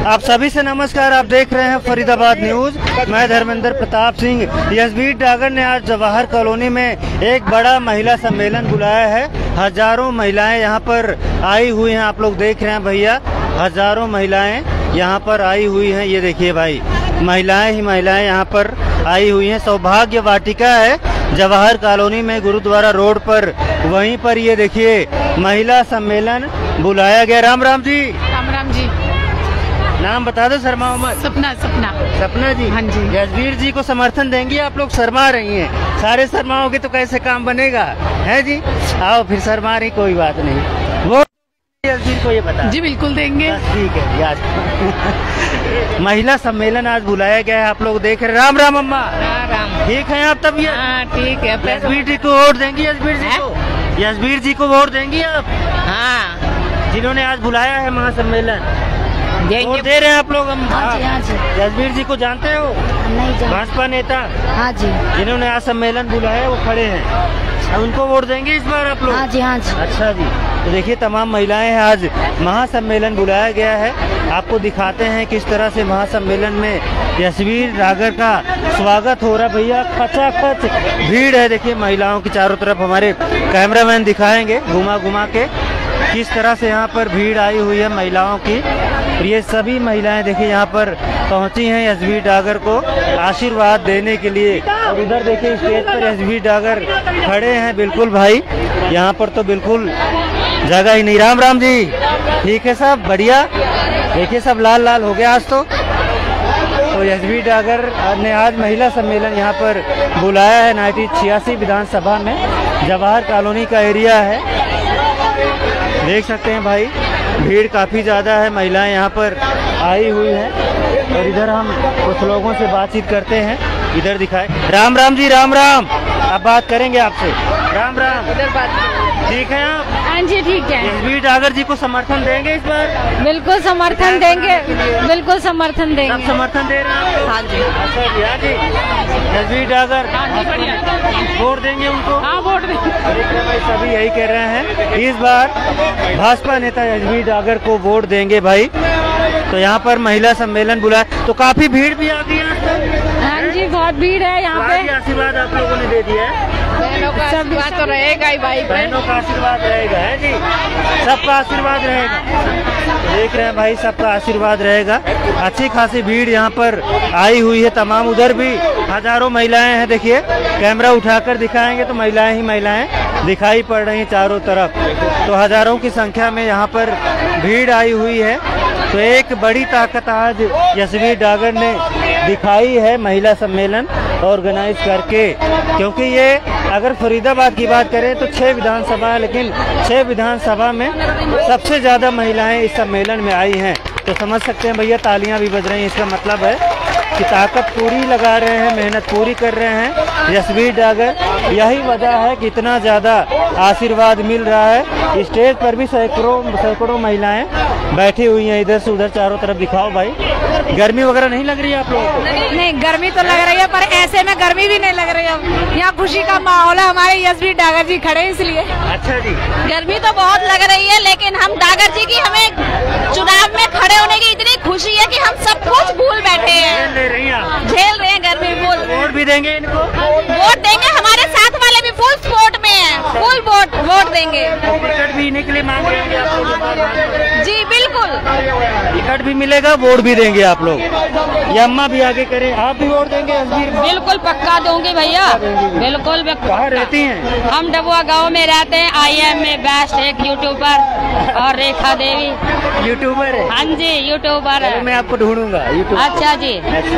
आप सभी से नमस्कार। आप देख रहे हैं फरीदाबाद न्यूज। मैं धर्मेंद्र प्रताप सिंह। यशवीर डागर ने आज जवाहर कॉलोनी में एक बड़ा महिला सम्मेलन बुलाया है। हजारों महिलाएं यहां पर आई हुई हैं। आप लोग देख रहे हैं भैया, हजारों महिलाएं यहां पर आई हुई हैं। ये देखिए भाई, महिलाएं ही महिलाएं यहां पर आई हुई हैं। सौभाग्य वाटिका है जवाहर कॉलोनी में, गुरुद्वारा रोड पर। वहीं पर ये देखिए महिला सम्मेलन बुलाया गया। राम राम जी। राम राम जी। नाम बता दो। शर्मा उमर। सपना। सपना जी। हाँ जी। यशवीर जी को समर्थन देंगी? आप लोग शर्मा रही हैं, सारे शर्माओगे तो कैसे काम बनेगा, है जी? आओ फिर शर्मा रही, कोई बात नहीं। वो यशवीर को ये बता जी बिल्कुल देंगे। ठीक है यार। महिला सम्मेलन आज बुलाया गया है, आप लोग देख रहे। राम राम अम्मा। राम। ठीक है आप? तब ठीक है। यशवीर जी को वोट देंगी? यशवीर जी को, यशवीर जी को वोट देंगी आप? हाँ, जिन्होंने आज बुलाया है महासम्मेलन, वोट दे रहे हैं आप लोग? हम यशवीर जी को जानते हो? नहीं। भाजपा नेता। हाँ जी। जिन्होंने आज सम्मेलन बुलाया वो खड़े हैं, उनको वोट देंगे इस बार आप लोग? हाँ जी। हाँ जी। अच्छा जी। तो देखिए तमाम महिलाएं हैं, आज महासम्मेलन बुलाया गया है। आपको दिखाते हैं किस तरह से महासम्मेलन में यशवीर डागर का स्वागत हो रहा है। भैया खचाखच भीड़ है, देखिए महिलाओं की चारों तरफ। हमारे कैमरामैन दिखाएंगे घुमा घुमा के किस तरह से यहाँ पर भीड़ आई हुई है महिलाओं की। ये सभी महिलाएं देखिए यहाँ पर पहुंची हैं यशवीर डागर को आशीर्वाद देने के लिए। और उधर देखिए स्टेज पर यशवीर डागर खड़े हैं। बिल्कुल भाई, यहाँ पर तो बिल्कुल जगह ही नहीं। राम राम जी। ठीक है सब बढ़िया। देखिए सब लाल लाल हो गया आज तो यशवीर डागर ने आज महिला सम्मेलन यहाँ पर बुलाया है 1986 विधानसभा में। जवाहर कॉलोनी का एरिया है, देख सकते हैं भाई, भीड़ काफी ज्यादा है। महिलाएं यहाँ पर आई हुई हैं। और इधर हम कुछ लोगों से बातचीत करते हैं, इधर दिखाए। राम राम जी। राम राम। अब बात करेंगे आपसे। राम राम। इधर बात। ठीक है आप? हाँ जी ठीक है। यशवीर डागर जी को समर्थन देंगे इस बार? बिल्कुल समर्थन देंगे, बिल्कुल समर्थन देंगे। सब समर्थन दे रहे हैं? हाँ जी। अच्छा जी। हाँ जी। यशवीर डागर वोट देंगे उनको? हाँ वोट देंगे। भाई सभी यही कह रहे हैं, इस बार भाजपा नेता यशवीर डागर को वोट देंगे भाई। तो यहाँ पर महिला सम्मेलन बुलाया तो काफी भीड़ भी आ गई है। हाँ जी बहुत भीड़ है यहाँ पे। आशीर्वाद आप लोगों ने दे दिया है? बहनों का आशीर्वाद तो रहेगा ही भाई। बहनों का आशीर्वाद रहेगा, है जी? सबका आशीर्वाद रहेगा। देख रहे हैं भाई, सबका आशीर्वाद रहेगा। अच्छी खासी भीड़ यहाँ पर आई हुई है तमाम। उधर भी हजारों महिलाएं हैं, देखिए कैमरा उठाकर दिखाएंगे तो महिलाएं ही महिलाएं दिखाई पड़ रही हैं चारों तरफ। तो हजारों की संख्या में यहाँ पर भीड़ आई हुई है। तो एक बड़ी ताकत आज यशवीर डागर ने दिखाई है महिला सम्मेलन ऑर्गेनाइज करके। क्योंकि ये अगर फरीदाबाद की बात करें तो 6 विधानसभा है, लेकिन 6 विधानसभा में सबसे ज्यादा महिलाएं इस सम्मेलन में आई हैं। तो समझ सकते हैं भैया, तालियां भी बज रही हैं। इसका मतलब है कि ताकत पूरी लगा रहे हैं, मेहनत पूरी कर रहे हैं यशवीर डागर। यही वजह है कि इतना ज्यादा आशीर्वाद मिल रहा है। स्टेज पर भी सैकड़ों महिलाएं बैठी हुई हैं, इधर से उधर चारों तरफ दिखाओ भाई। गर्मी वगैरह नहीं लग रही है आप लोगों को? नहीं, गर्मी तो लग रही है, पर ऐसे में गर्मी भी नहीं लग रही है। यहाँ खुशी का माहौल है, हमारे यशवीर डागर जी खड़े हैं इसलिए। अच्छा जी। गर्मी तो बहुत लग रही है, लेकिन हम डागर जी की, हमें चुनाव में खड़े होने की इतनी खुशी है कि हम सब कुछ भूल बैठे हैं। झेल रहे हैं गर्मी। वोट भी देंगे इनको? वोट देंगे, हमारे साथ वाले भी फुल सपोर्ट में है, फुल वोट देंगे। टिकट भी इन्हीं के लिए मांग रहे हैं आप लोग? जी बिल्कुल। टिकट भी मिलेगा, वोट भी देंगे आप लोग। ये अम्मा भी आगे करें, आप भी वोट देंगे? बिल्कुल पक्का दूंगी भैया, बिल्कुल। कहाँ रहती हैं? हम डबुआ गांव में रहते हैं। IM में बेस्ट एक यूट्यूबर और रेखा देवी यूट्यूबर है? हाँ जी यूट्यूबर है। मैं आपको ढूंढूंगा। अच्छा जी।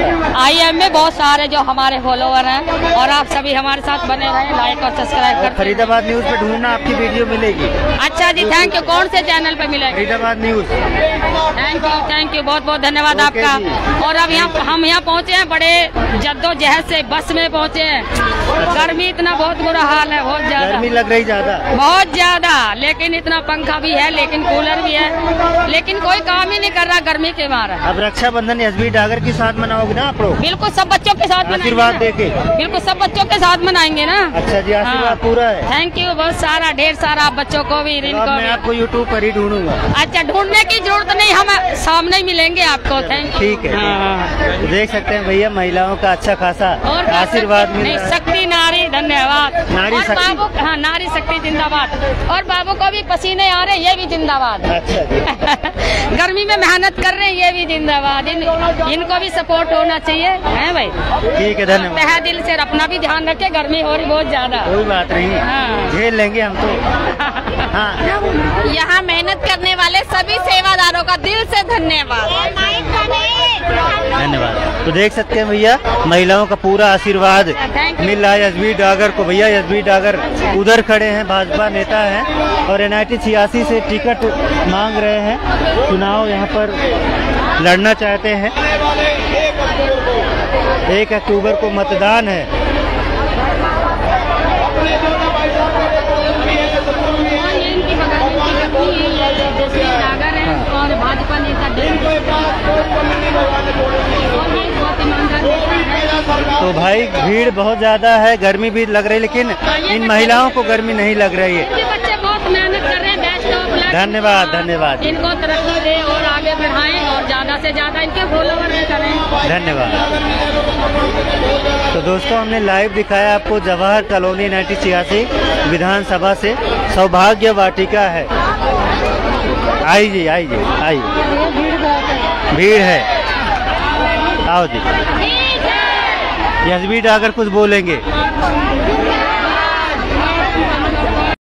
IM में बहुत सारे जो हमारे फॉलोवर हैं, और आप सभी हमारे साथ बने रहे, लाइक और सब्सक्राइब कर। फरीदाबाद न्यूज पे ढूंढना, आपकी वीडियो मिलेगी। अच्छा जी, थैंक यू। कौन से चैनल पे मिलेगी? फरीदाबाद न्यूज। थैंक यू, बहुत बहुत धन्यवाद आपका। और अब हम यहाँ पहुँचे हैं, बड़े जद्दोजहद से बस में पहुँचे हैं। गर्मी इतना बहुत बुरा हाल है, बहुत ज्यादा गर्मी लग रही ज्यादा, बहुत ज्यादा। लेकिन इतना पंखा भी है, लेकिन कूलर भी है, लेकिन कोई काम ही नहीं कर रहा गर्मी के मारे। अब रक्षाबंधन एसबी डागर के साथ मनाओगे ना आप लोग? बिल्कुल सब बच्चों के साथ आशीर्वाद देके। बिल्कुल सब बच्चों के साथ मनाएंगे ना। अच्छा जी, आशीर्वाद पूरा है। थैंक यू, बहुत सारा ढेर सारा बच्चों को भी इनको मैं आपको यूट्यूब पर ही ढूंढूंगा। अच्छा, ढूंढने की जरूरत नहीं, हम सामने ही मिलेंगे आपको। Thank you. ठीक है। तो देख सकते हैं भैया महिलाओं का अच्छा खासा और आशीर्वाद मिल नहीं, रहा है। शक्ति नारी धन्यवाद। नारी और शक्ति। बाबू, हाँ नारी शक्ति जिंदाबाद। और बाबू को भी पसीने आ रहे, ये भी जिंदाबाद। अच्छा जी। गर्मी में मेहनत कर रहे हैं, ये भी जिंदाबाद। इनको भी सपोर्ट होना चाहिए, है भाई। ठीक है, धन्यवाद। तहे दिल से अपना भी ध्यान रखे, गर्मी हो रही बहुत ज्यादा। कोई बात नहीं, हाँ। झेल लेंगे हम तो। हाँ, यहाँ मेहनत करने वाले सभी सेवादारों का दिल से धन्यवाद। धन्यवाद। तो देख सकते हैं भैया महिलाओं का पूरा आशीर्वाद मिल रहा है एसबी डागर को। भैया एसबी डागर उधर खड़े हैं, भाजपा नेता हैं और NIT 86 से टिकट मांग रहे हैं, चुनाव यहाँ पर लड़ना चाहते हैं। 1 अक्टूबर को मतदान है। और भाजपा नेता तो भाई भीड़ बहुत ज्यादा है, गर्मी भी लग रही है, लेकिन इन महिलाओं को गर्मी नहीं लग रही है। बच्चे बहुत मेहनत कर रहे हैं, बेस्ट ऑफ लक। धन्यवाद, धन्यवाद। इनको तरक्की दे और आगे बढ़ाएं और ज्यादा से ज्यादा इनके फॉलोवर करें। धन्यवाद। तो दोस्तों हमने लाइव दिखाया आपको जवाहर कॉलोनी 1986 विधानसभा से। सौभाग्य वाटिका है। आइए आइए आइए, भीड़ है, आओ जी। एसबी डागर कुछ बोलेंगे।